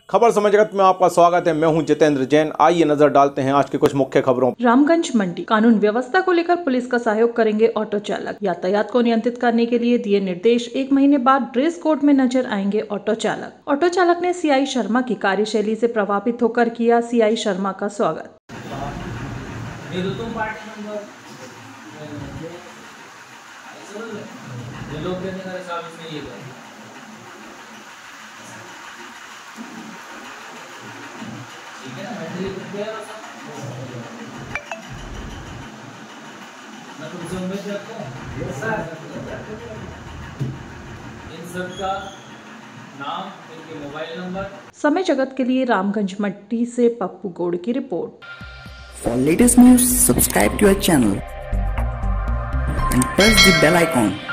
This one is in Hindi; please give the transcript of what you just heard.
खबर समय जगत में आपका स्वागत है। मैं हूं जितेंद्र जैन। आइए नजर डालते हैं आज की कुछ मुख्य खबरों। रामगंज मंडी कानून व्यवस्था को लेकर पुलिस का सहयोग करेंगे ऑटो चालक। यातायात को नियंत्रित करने के लिए दिए निर्देश, 1 महीने बाद ड्रेस कोड में नजर आएंगे ऑटो चालक। ऑटो चालक ने सीआई शर्मा की कार्यशैली से प्रभावित होकर किया सीआई शर्मा का स्वागत। मैं तुमसे उम्मीद रखता हूँ इन सब का नाम, इनके मोबाइल नंबर। समय जगत के लिए रामगंज मंडी से पप्पू गौड़ की रिपोर्ट। For latest news, subscribe to our channel and press the bell icon.